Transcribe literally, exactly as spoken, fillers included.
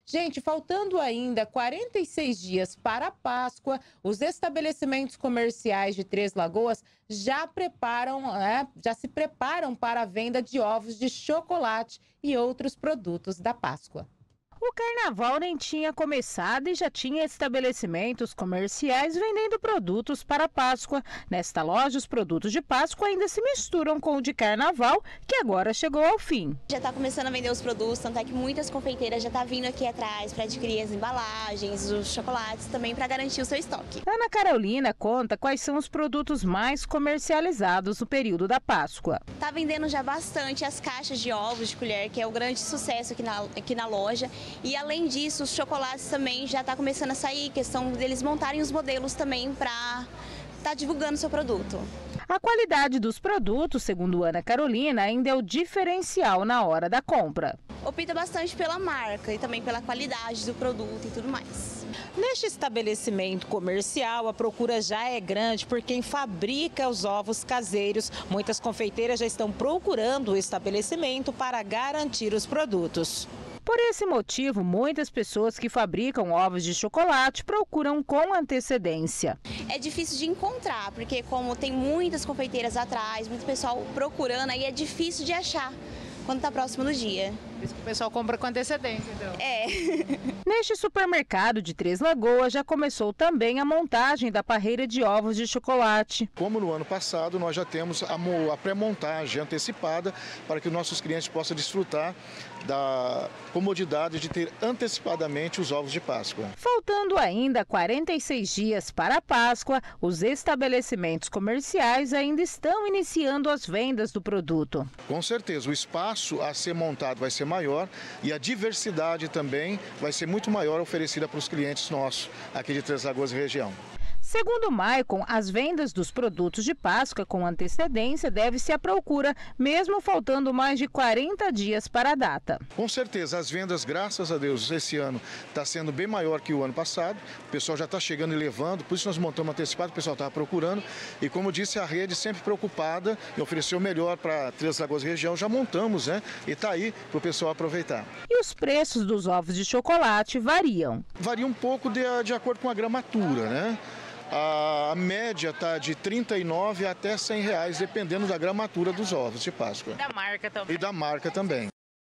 Gente, faltando ainda quarenta e seis dias para a Páscoa, os estabelecimentos comerciais de Três Lagoas já preparam, né, já se preparam para a venda de ovos de chocolate e outros produtos da Páscoa. O carnaval nem tinha começado e já tinha estabelecimentos comerciais vendendo produtos para a Páscoa. Nesta loja, os produtos de Páscoa ainda se misturam com o de carnaval, que agora chegou ao fim. Já está começando a vender os produtos, tanto é que muitas confeiteiras já estão tá vindo aqui atrás para adquirir as embalagens, os chocolates também para garantir o seu estoque. Ana Carolina conta quais são os produtos mais comercializados no período da Páscoa. Está vendendo já bastante as caixas de ovos de colher, que é o grande sucesso aqui na, aqui na loja. E além disso, os chocolates também já está começando a sair, questão deles montarem os modelos também para estar tá divulgando seu produto. A qualidade dos produtos, segundo Ana Carolina, ainda é o diferencial na hora da compra. Opta bastante pela marca e também pela qualidade do produto e tudo mais. Neste estabelecimento comercial, a procura já é grande por quem fabrica os ovos caseiros. Muitas confeiteiras já estão procurando o estabelecimento para garantir os produtos. Por esse motivo, muitas pessoas que fabricam ovos de chocolate procuram com antecedência. É difícil de encontrar, porque como tem muitas confeiteiras atrás, muito pessoal procurando, aí é difícil de achar quando está próximo do dia. Por isso que o pessoal compra com antecedência, então. É. Neste supermercado de Três Lagoas já começou também a montagem da parreira de ovos de chocolate. Como no ano passado, nós já temos a pré-montagem antecipada para que os nossos clientes possam desfrutar da comodidade de ter antecipadamente os ovos de Páscoa. Faltando ainda quarenta e seis dias para a Páscoa, os estabelecimentos comerciais ainda estão iniciando as vendas do produto. Com certeza, o espaço a ser montado vai ser maior e a diversidade também vai ser muito maior oferecida para os clientes nossos aqui de Três Lagoas e região. Segundo Maicon, as vendas dos produtos de Páscoa com antecedência deve-se à procura, mesmo faltando mais de quarenta dias para a data. Com certeza, as vendas, graças a Deus, esse ano está sendo bem maior que o ano passado. O pessoal já está chegando e levando, por isso nós montamos antecipado, o pessoal estava procurando. E como disse, a rede sempre preocupada em oferecer o melhor para Três Lagoas e região, já montamos, né? E está aí para o pessoal aproveitar. E os preços dos ovos de chocolate variam? Varia um pouco de, de acordo com a gramatura, né? A média está de trinta e nove até cem reais, dependendo da gramatura dos ovos de Páscoa. E da marca também. E da marca também.